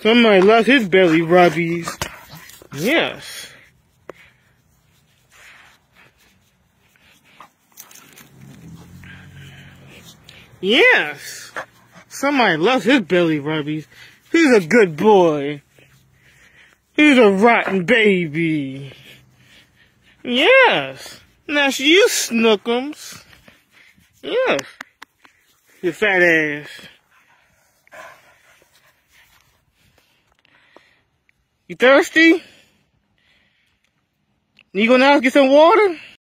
Somebody loves his belly rubbies. Yes. Yes. Somebody loves his belly rubbies. He's a good boy. He's a rotten baby. Yes. Now you snookums. Yes. You fat ass. You thirsty? You gonna out get some water?